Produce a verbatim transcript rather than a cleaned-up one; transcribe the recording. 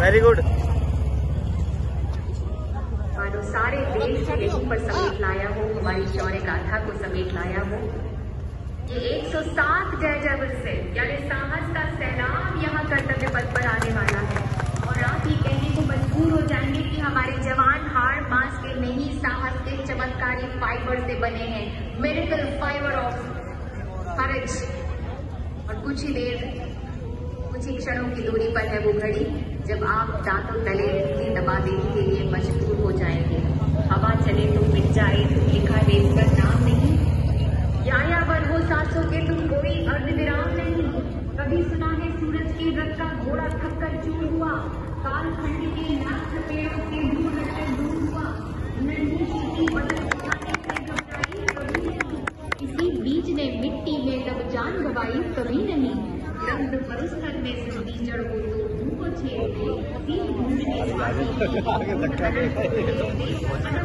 Very good. मानो सारे देश के यहीं पर समेट लाया हो, हमारी शौर्य गाथा को समेट लाया हो। ये एक सौ सात जय जय से यानी साहस का सैलाब यहाँ कर्तव्य पथ पर आने वाला है और आप ये कहने को मजबूर हो जाएंगे कि हमारे जवान हाड़ मांस के नहीं, साहस के चमत्कारी फाइबर से बने हैं, मेडिकल फाइबर ऑफ करेज। और कुछ ही देर, कुछ ही क्षणों की दूरी पर है वो घड़ी जब आप दांतों तले उंगली दबा देने के लिए मजबूर हो जाएंगे। हवा चले तो मिट जाए, तुम लिखा रेत पर नाम नहीं, यायावर हो सांसों के तुम कोई अर्धविराम नहीं। कभी सुना है सूरज के रथ का घोड़ा थक कर चूर हुआ, कालखंड के नाथ पेड़ों के दूर हटकर दूर हुआ, नन्ही सी बदल उठाने से घबराई कभी नहीं, किसी बीज ने मिट्टी में तब जान गवाई कभी नहीं। रंग बरसकर में सुधी जड़ को तो मुंह को छेड़ दे, ढूंढने